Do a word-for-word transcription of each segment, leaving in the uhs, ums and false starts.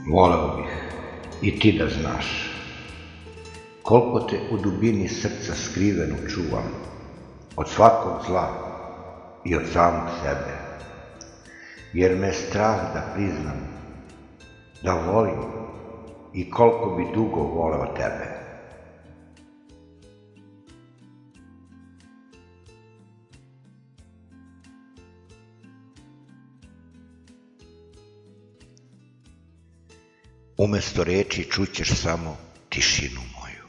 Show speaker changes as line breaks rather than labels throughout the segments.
Voleo bih i ti da znaš koliko te u dubini srca skriveno čuvam od svakog zla i od samog sebe, jer me je strah da priznam da volim i koliko bi dugo voleo tebe. Umesto reči čućeš samo tišinu moju.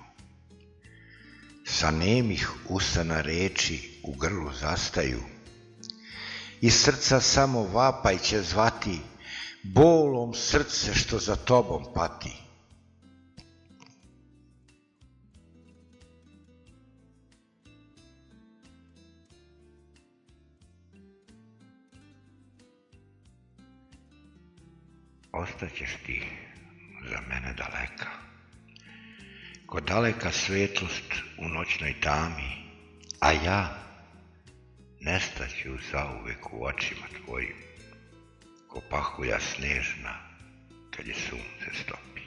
Sa nemih usana reči u grlu zastaju. Iz srca samo vapaj će zvati, bolom srce što za tobom pati. Ostaćeš ti za mene daleka, ko daleka svetlost u noćnoj tami, a ja nestaću zauvek u očima tvojim, ko pahulja snežna kad je sunce stopi.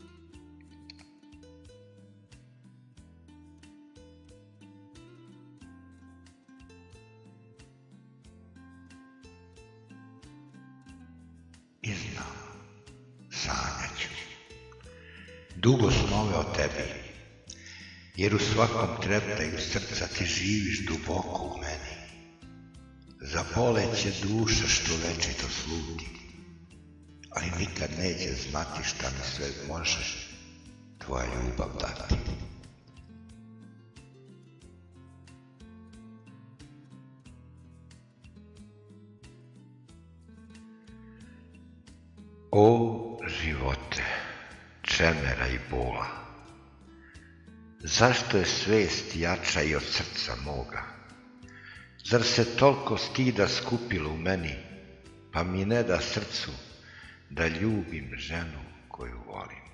I znam, sanjaću, dugo snove o tebi, jer u svakom treptaju srca ti živiš duboko u meni. Zaboleće duša što večito sluti, ali nikad neće znati šta mi sve možeš tvoja ljubav dati. O živote, čemera i bola, zašto je svest jača i od srca moga? Zar se toliko stida skupilo u meni, pa mi ne da srcu da ljubim ženu koju volim?